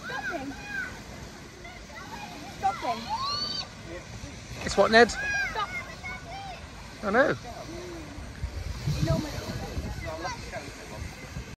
Stopping. Stopping. It's what, Ned? Stop. I know. Normal.